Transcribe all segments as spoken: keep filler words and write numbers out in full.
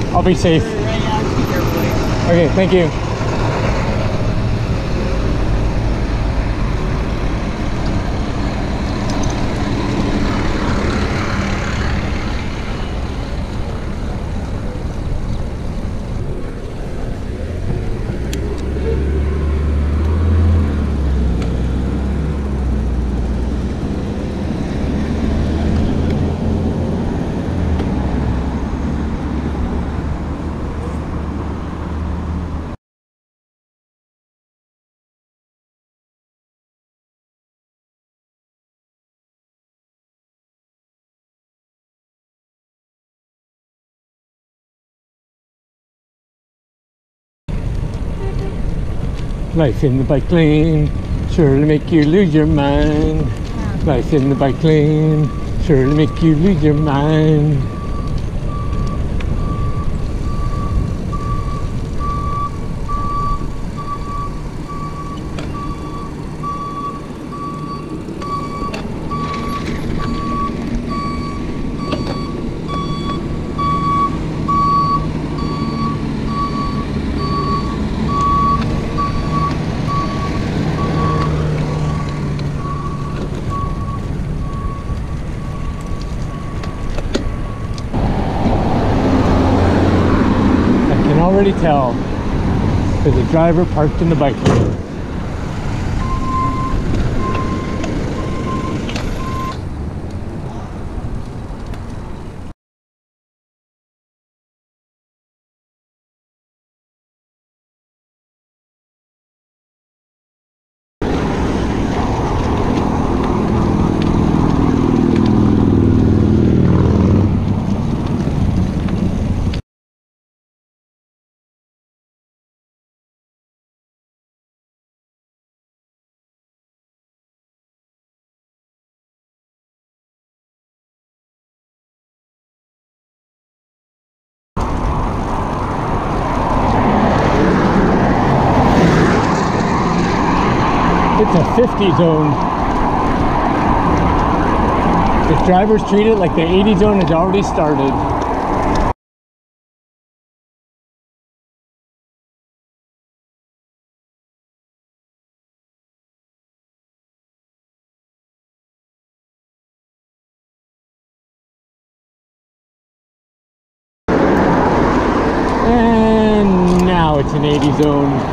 I'll be safe. Okay, thank you. Life in the bike lane, surely make you lose your mind. Life in the bike lane, surely make you lose your mind. Already tell there's a driver parked in the bike lane. It's a fifty zone. If drivers treat it like the eighty zone has already started. And now it's an eighty zone.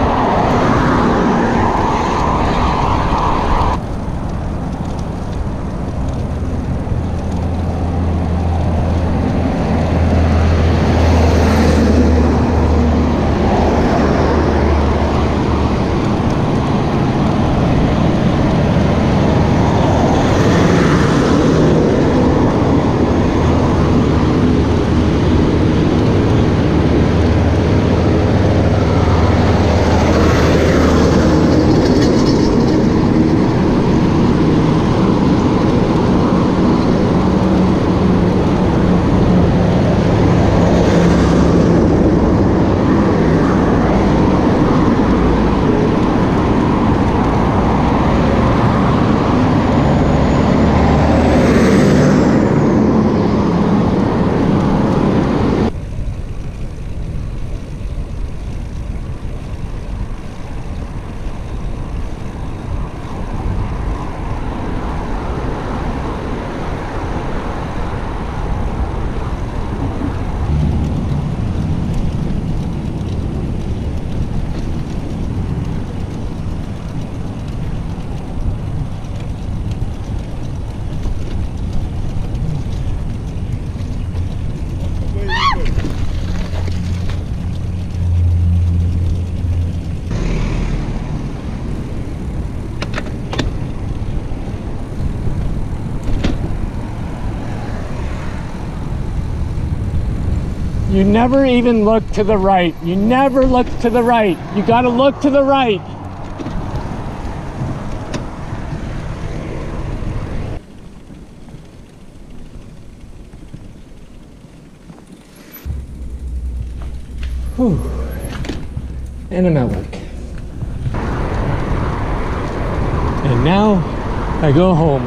You never even look to the right. You never look to the right. You gotta look to the right. Whew. And I'm at work. And now I go home.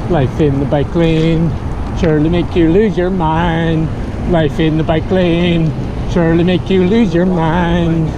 Life in the bike lane surely make you lose your mind. Life in the bike lane surely make you lose your mind.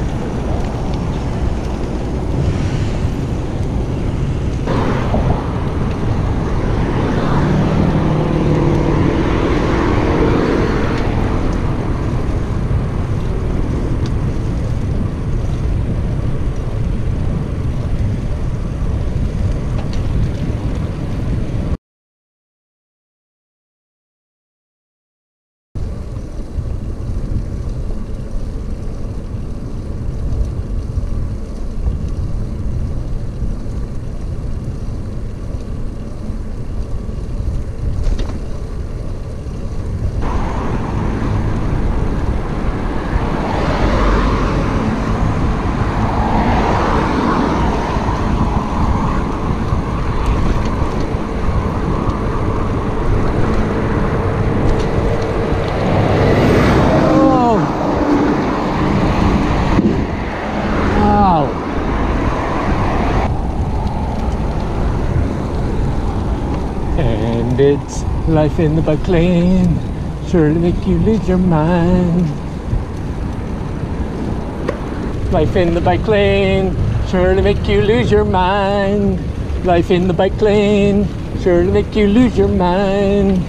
And it's life in the bike lane surely make you lose your mind. Life in the bike lane surely make you lose your mind. Life in the bike lane surely make you lose your mind.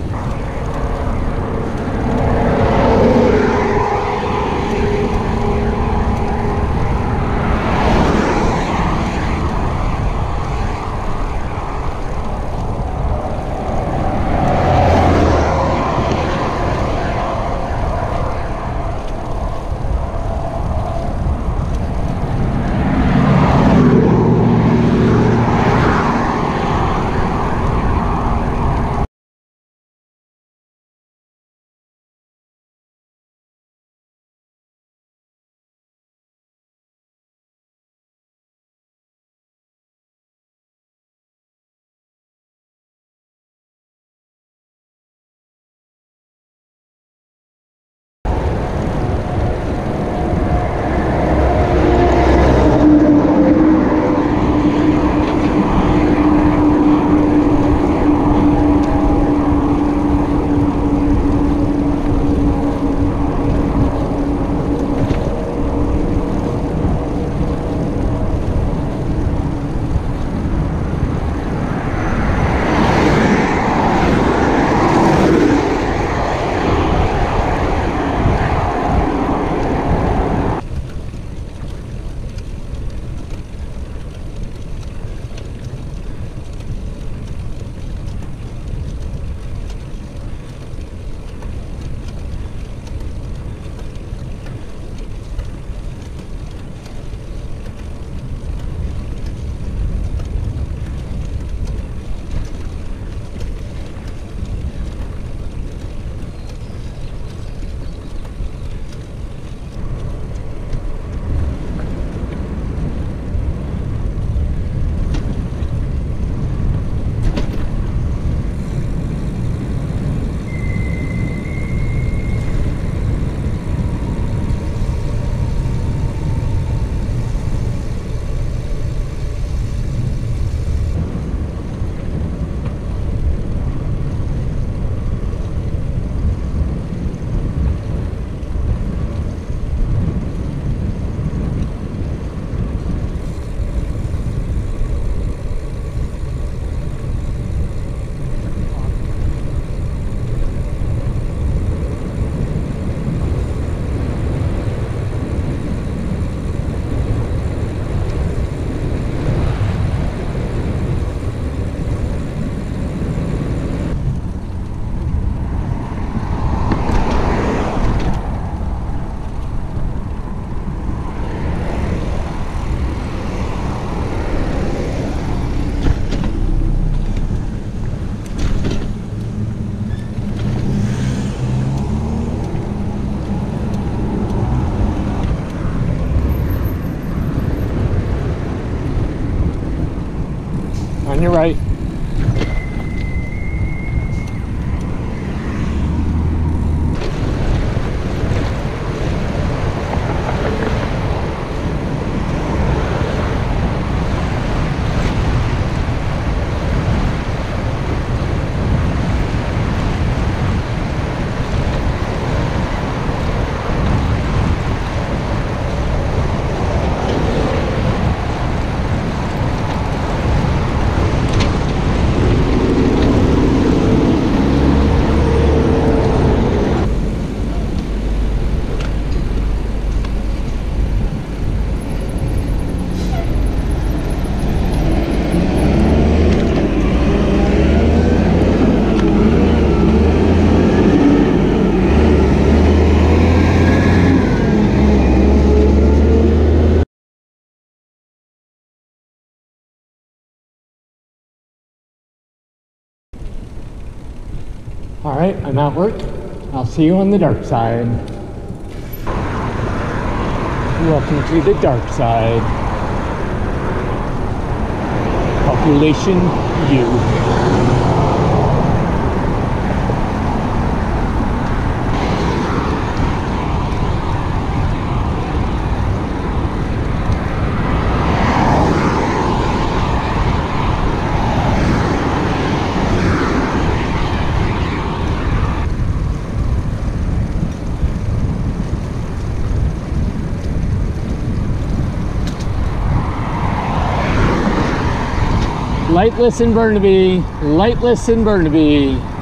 On your right. All right, I'm at work. I'll see you on the dark side. Welcome to the dark side. Population U. Lightless in Burnaby, lightless in Burnaby.